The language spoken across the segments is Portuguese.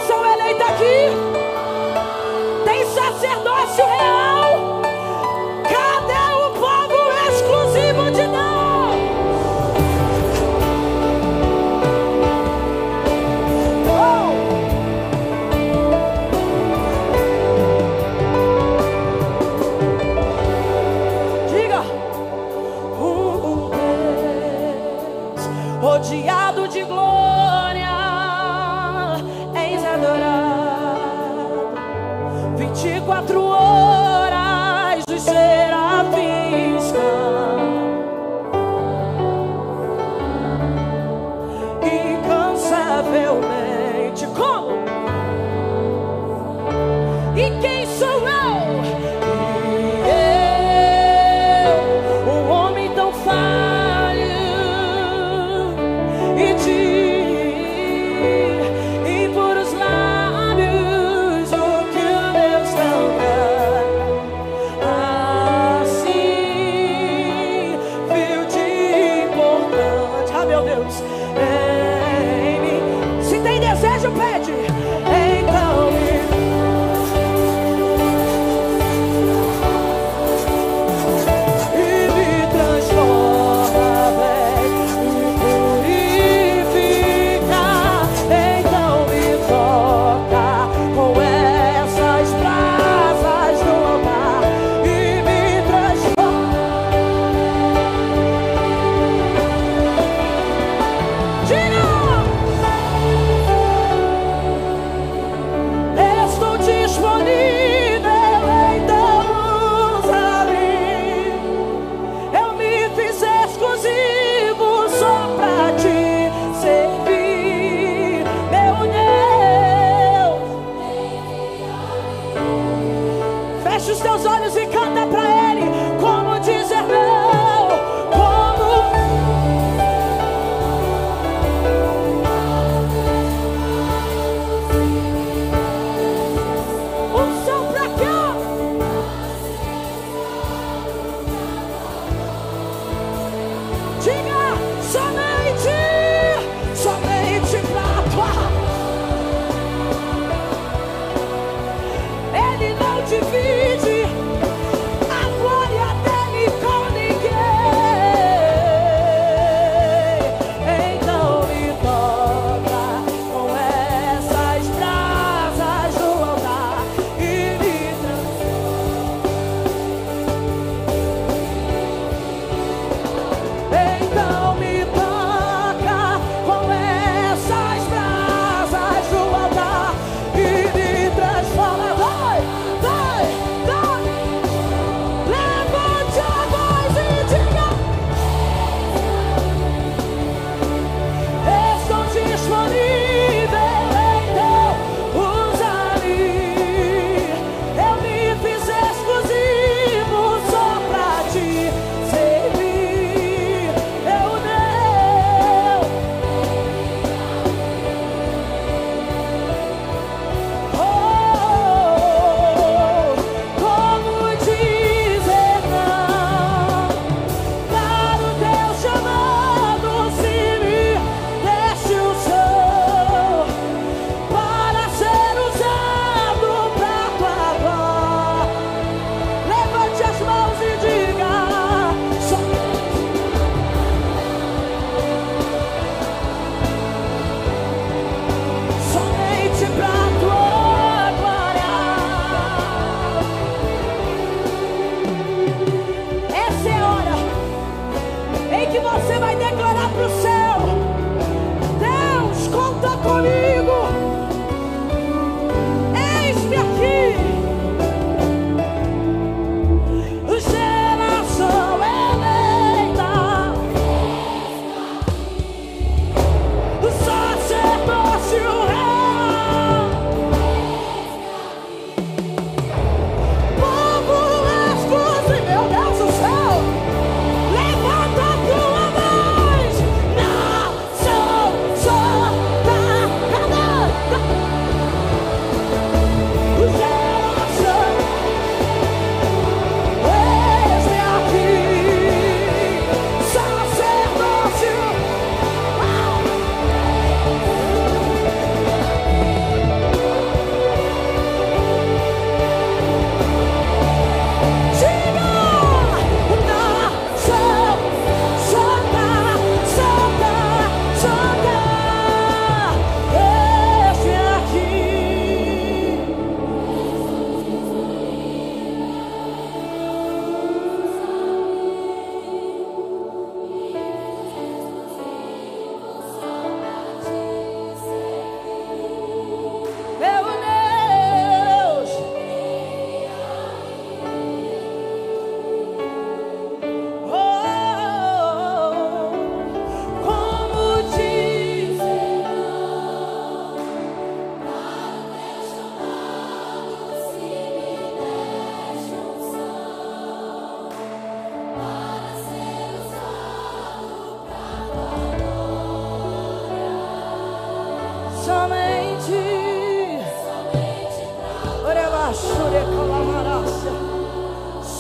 nação eleita aqui? Tem sacerdócio real? Cadê o povo exclusivo de Deus? Rodeado de glória, és adorado. 24 horas os serafins cantam, incansavelmente. Como? E quem sou eu? Um homem tão falho, e por os lábios o que o Deus tão grande assim viu de importante. Ah, meu Deus, em mim. Se tem desejo, pede. Então me transforma, vem e purifica. Então me toca com essas brasas do altar e me transforma. Diga! Estou disponível, então usa-me. Eu me fiz exclusivo só pra te servir, meu Deus. Feche os teus olhos e canta pra Ele. Como dizer não? Como? Unção pra cá. Diga, somente pra atuar. Ele não divide a glória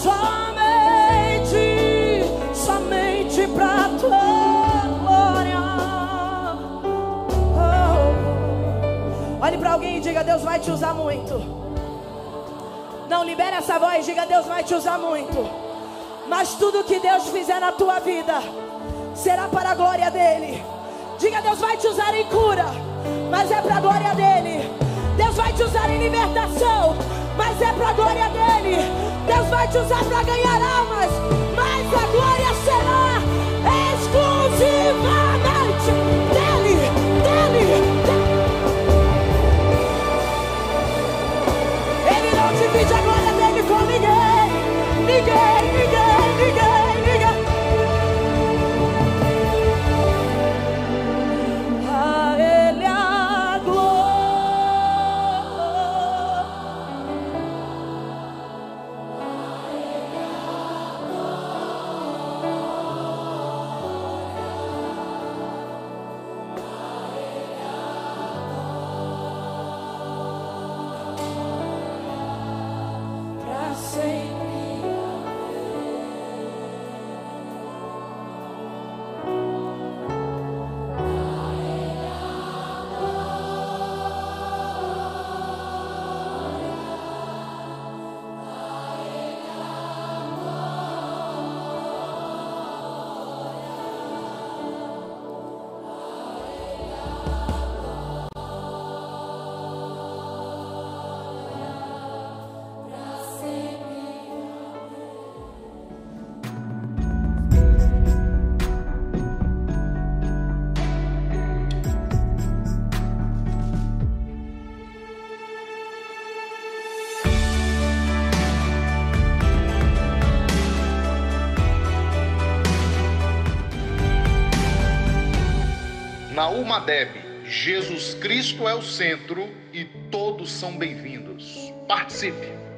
somente pra tua glória. Olhe pra alguém e diga: Deus vai te usar muito. Não, libere essa voz, diga: Deus vai te usar muito. Mas tudo que Deus fizer na tua vida será para a glória dele. Diga: Deus vai te usar em cura, mas é para a glória dele. Deus vai te usar em libertação, mas é para a glória dele. Deus vai te usar para ganhar almas, mas a glória será exclusivamente dele. Ele não divide a glória dele com ninguém. A ele a pra sempre. Na UMADEB, Jesus Cristo é o centro e todos são bem-vindos. Participe!